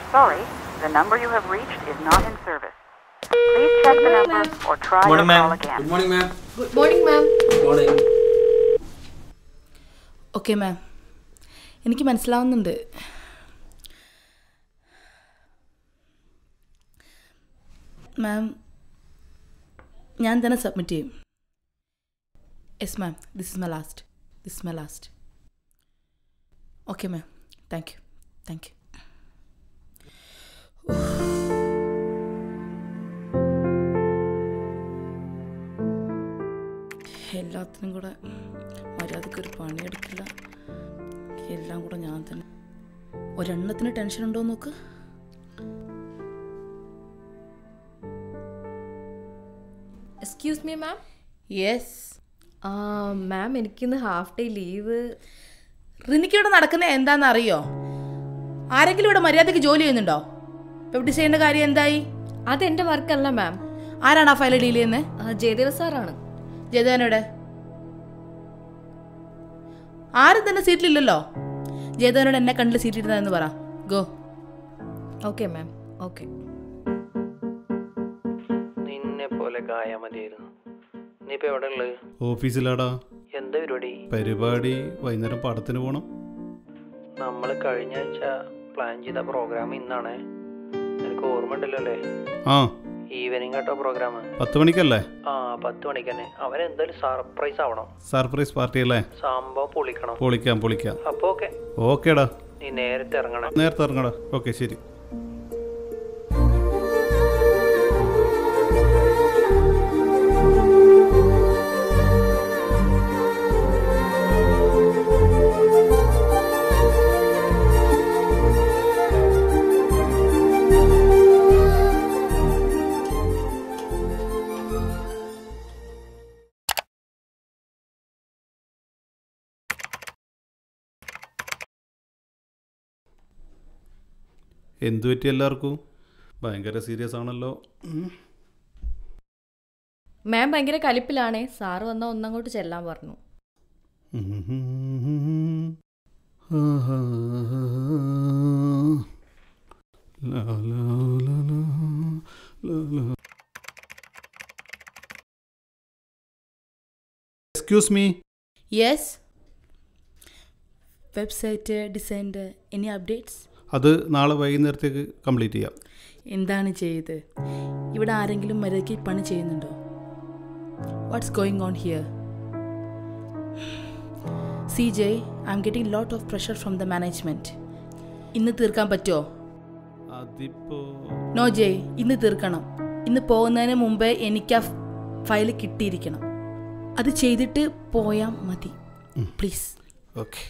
Sorry, the number you have reached is not in service. Please check the number or try your call again. Good morning, ma'am. Good morning, ma'am. Good morning. Okay, ma'am. എനിക്ക് മനസ്സിലാവുന്നുണ്ട്. മാം, ഞാൻ തന്നെ submit ചെയ്യും. Yes ma'am, this is my last. Okay ma'am, thank you. എല്ലാത്തിനും കൂടെ മര്യാദക്കൊരു പണിയെടുക്കില്ല. എല്ലാം കൂടെ ഞാൻ തന്നെ. ഒരെണ്ണത്തിന് ടെൻഷൻ ഉണ്ടോ നോക്ക്. Excuse me ma'am. Yes ma'am, എനിക്കിന്ന് ഹാഫ് ഡേ ലീവ്. റിനിക്കിവിടെ നടക്കുന്നത് എന്താണെന്ന് അറിയോ? ആരെങ്കിലും ഇവിടെ മര്യാദയ്ക്ക് ജോലി ചെയ്യുന്നുണ്ടോ? ഇവിടെ ചെയ്യേണ്ട കാര്യം എന്തായി? അതെൻ്റെ വർക്കല്ല മാം. ആരാണ് ആ ഫയൽ ഡീൽ ചെയ്യുന്നത്? ജയദേവ സാറാണ്. ജയദേവനോടെ? ആരും തന്നെ സീറ്റിലില്ലല്ലോ. ജയദേവനോട് എന്നെ കണ്ടില്ല സീറ്റിലിരുന്നതെന്ന് പറ. ഗോ. Okay ma'am, okay. നിന്നെ പോലെ കായാ മതിയായിരുന്നു. നീ ഇപ്പൊ എവിടെ ഉള്ളത്? ഓഫീസിലാടാ. എന്താ പരിപാടി വൈകുന്നേരം പടത്തിന് പോണം. നമ്മൾ കഴിഞ്ഞ ആഴ്ച പ്ലാൻ ചെയ്ത പ്രോഗ്രാം ഇന്നാണ്. എനിക്ക് ഓർമ്മ ഉണ്ടല്ലോ അല്ലേ? ആ, ഈവനിങ് കേട്ടോ പ്രോഗ്രാം. 10 മണിക്കല്ലേ? 10 മണിക്ക് തന്നെ. അവനെന്തായാലും സർപ്രൈസ് ആവണം. സർപ്രൈസ് പാർട്ടി അല്ലേ? സംഭവം പൊളിക്കണം. പൊളിക്കാം. അപ്പൊ ഓക്കേടാ, നീ നേരത്തെ ഇറങ്ങണം. നേരത്തെ ഇറങ്ങടാ. ഓക്കെ, ശരി. എന്തു പറ്റി എല്ലാവർക്കും? ഭയങ്കര സീരിയസ് ആണല്ലോ. മാം ഭയങ്കര കലിപ്പിലാണേ. സാറ് വന്നാൽ ഒന്നങ്ങോട്ട് ചെല്ലാൻ പറഞ്ഞു. Excuse me. യെസ്. വെബ്സൈറ്റ് ഡിസൈൻ്റെ എനി അപ്ഡേറ്റ്സ്? അത് നാളെ വൈകുന്നേരത്തേക്ക് കംപ്ലീറ്റ് ചെയ്യാം. എന്താണ് ചെയ്ത്? ഇവിടെ ആരെങ്കിലും മര്യാദയ്ക്ക് പണി ചെയ്യുന്നുണ്ടോ? What's going on here? CJ, I'm getting lot of pressure from the management. ഇന്ന് തീർക്കാൻ പറ്റുമോ? നോ ജയ്, ഇന്ന് തീർക്കണം. ഇന്ന് പോകുന്നതിന് മുമ്പേ എനിക്ക് ആ ഫയൽ കിട്ടിയിരിക്കണം. അത് ചെയ്തിട്ട് പോയാൽ മതി പ്ലീസ്. ഓക്കെ.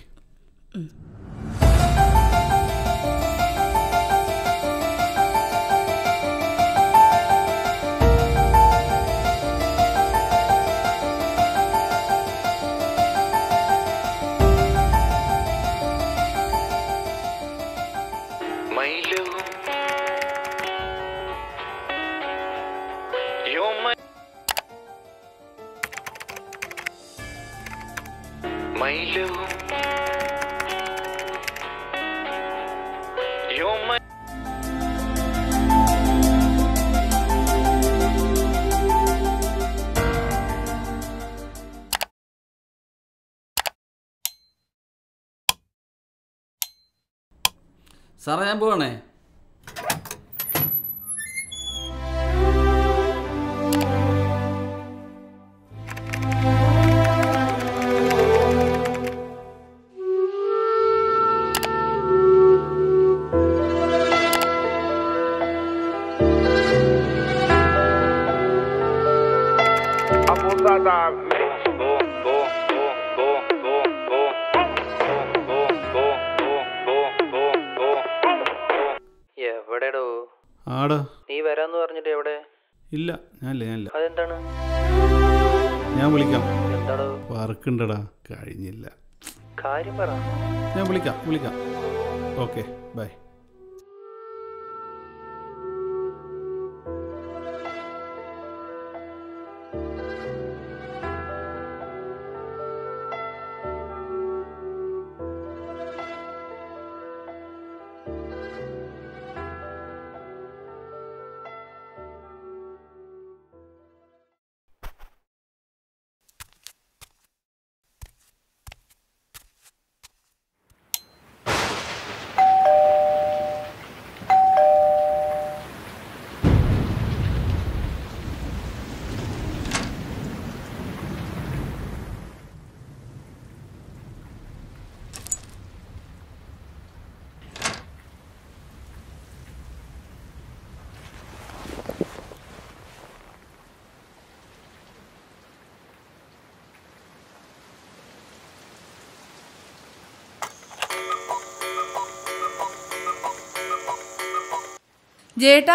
സാറേ, ഞാൻ പോവാണേ. എവിടെടോ? ആടാ. നീ വരാന്ന് പറഞ്ഞിട്ട് എവിടെ? ഇല്ല, ഞാനില്ല. അതെന്താണ്? ഞാൻ വിളിക്കാം. എന്താടോ? വർക്കുണ്ടടാ, കഴിഞ്ഞില്ല. കാര്യം പറ. ഞാൻ വിളിക്കാം. Okay, by. ജേട്ടാ,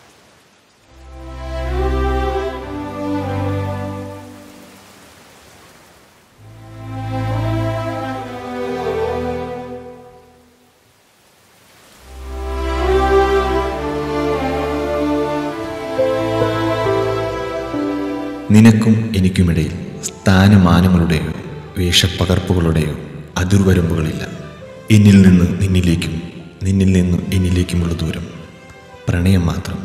നിനക്കും എനിക്കുമിടയിൽ സ്ഥാനമാനങ്ങളുടെയോ വേഷപ്പകർപ്പുകളുടെയോ അതിർവരമ്പുകളില്ല. എന്നിൽ നിന്ന് നിന്നിലേക്കും നിന്നിൽ നിന്നും എന്നിലേക്കുമുള്ള ദൂരം പ്രണയം മാത്രം.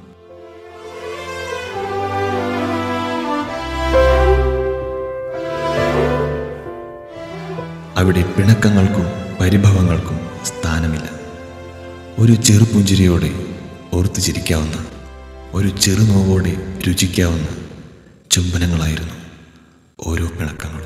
അവിടെ പിണക്കങ്ങൾക്കും പരിഭവങ്ങൾക്കും സ്ഥാനമില്ല. ഒരു ചെറുപുഞ്ചിരിയോടെ ഓർത്തു ചിരിക്കാവുന്ന, ഒരു ചെറുനോവോടെ രുചിക്കാവുന്ന ചുംബനങ്ങളായിരുന്നു ഓരോ പിണക്കങ്ങളും.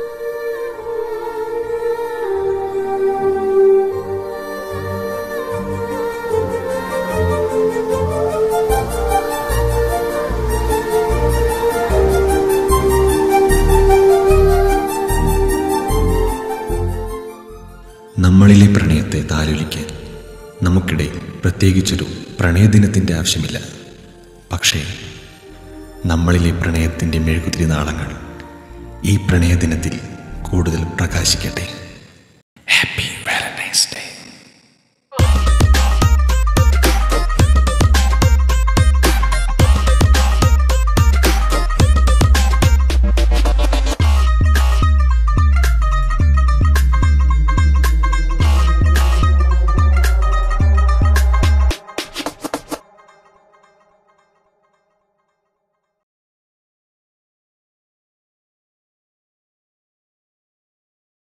നമ്മളിലെ പ്രണയത്തെ താലോലിക്കാൻ നമുക്കിടയിൽ പ്രത്യേകിച്ചൊരു പ്രണയദിനത്തിൻ്റെ ആവശ്യമില്ല. പക്ഷേ നമ്മളിലെ പ്രണയത്തിൻ്റെ മെഴുകുതിരി നാളങ്ങൾ ഈ പ്രണയദിനത്തിൽ കൂടുതൽ പ്രകാശിക്കട്ടെ.